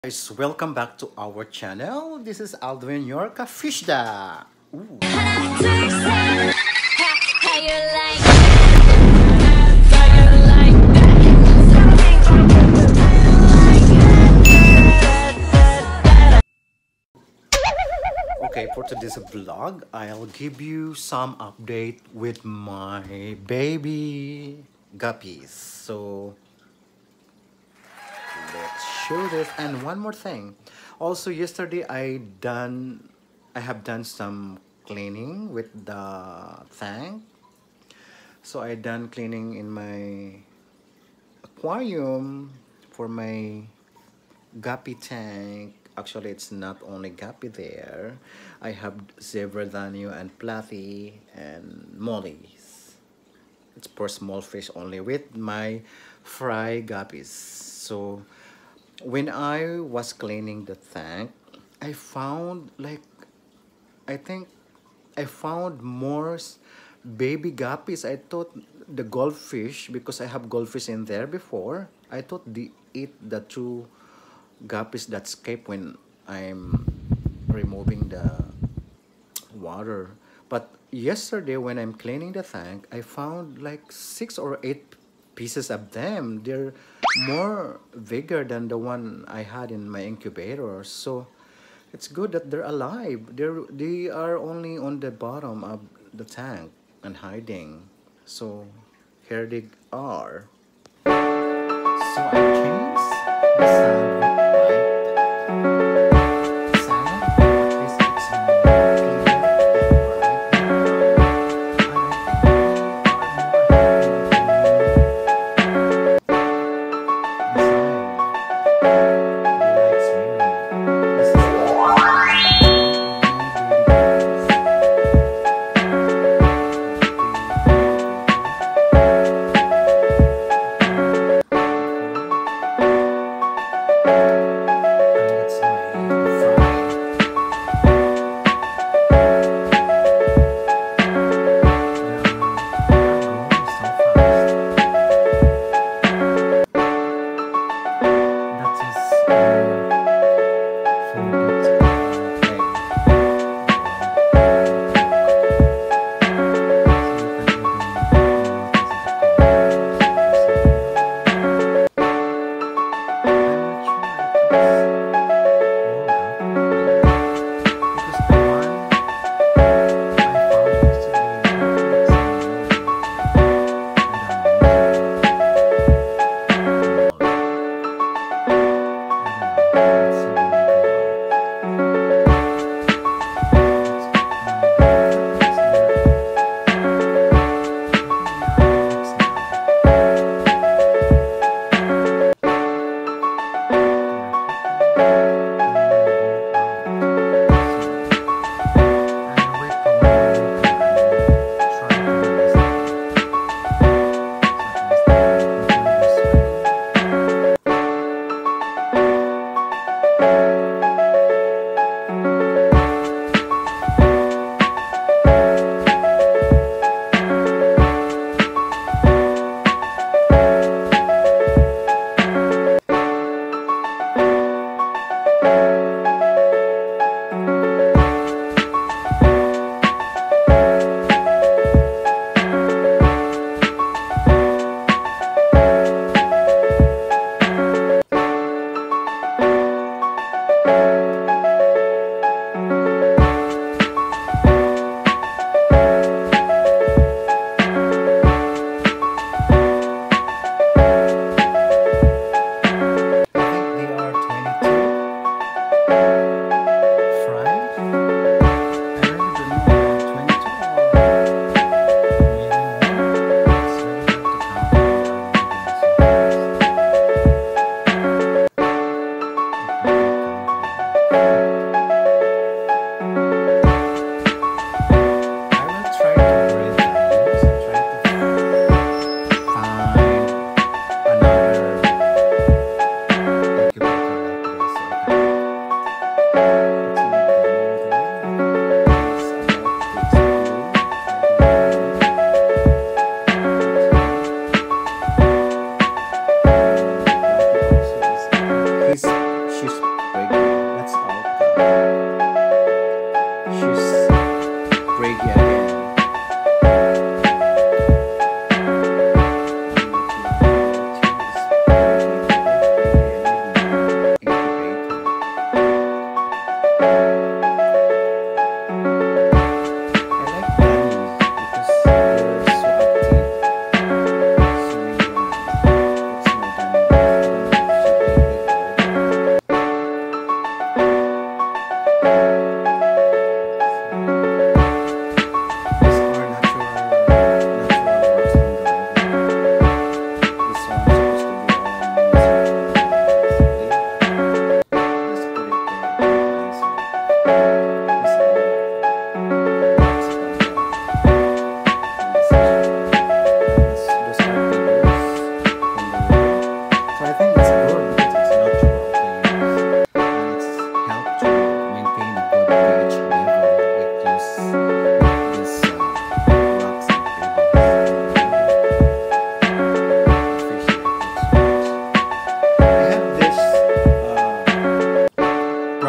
Guys, welcome back to our channel. This is Aldwin Yorka Fishda. Ooh. Okay, for today's vlog, I'll give you some update with my baby guppies. So let's show this. And one more thing. Also, yesterday I have done some cleaning with the tank. So I done cleaning in my aquarium for my guppy tank. Actually, it's not only guppy there. I have zebra danio and platy and mollies. It's for small fish only with my fry guppies. So when I was cleaning the tank, I found I think I found more baby guppies. I thought the goldfish, because I have goldfish in there before, I thought they eat the two guppies that escape when I'm removing the water. But yesterday when I'm cleaning the tank, I found like 6 or 8 pieces of them. They're more bigger than the one I had in my incubator. So it's good that they're alive. They are only on the bottom of the tank and hiding. So here they are. So I changed the sound with white sound. At least it's clear and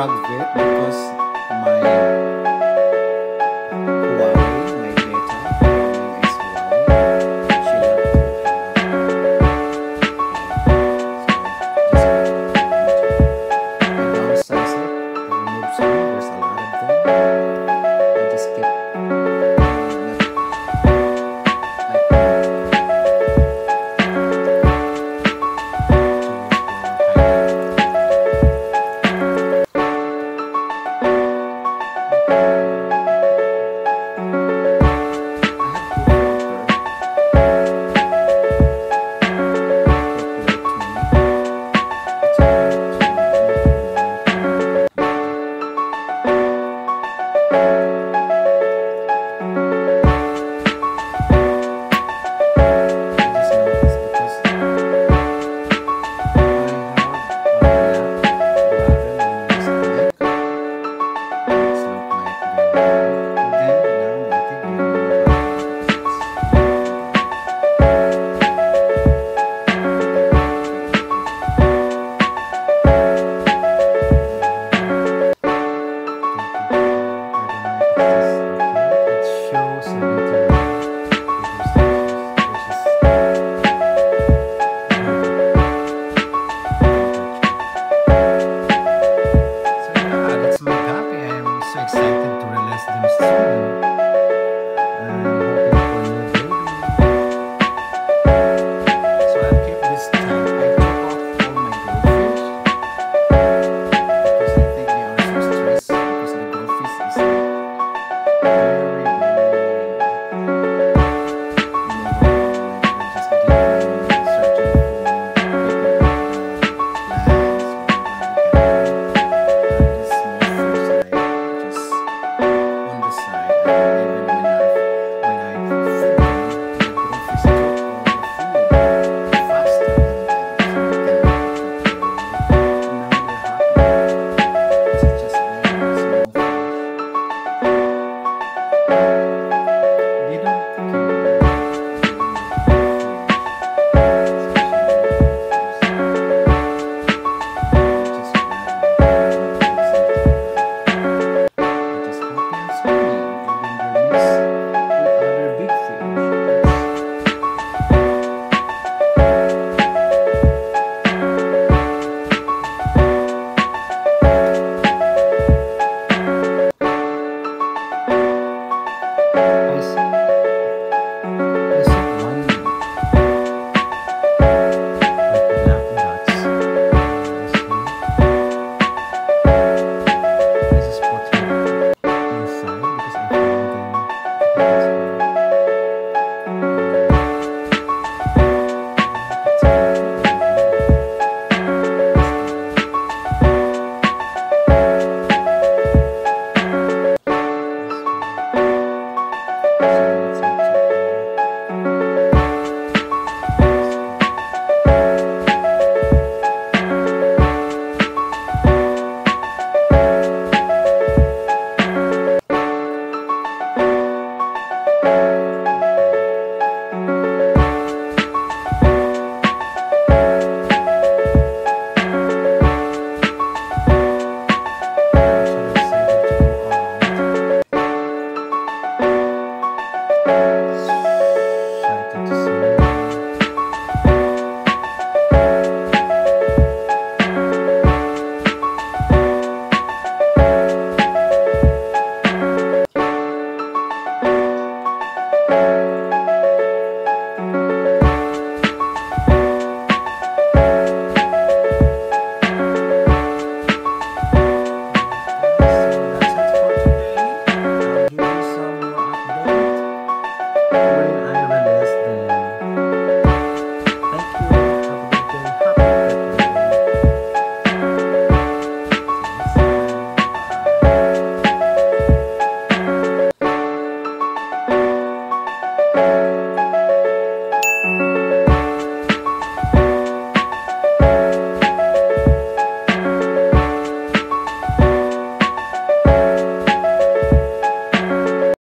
drug vet because my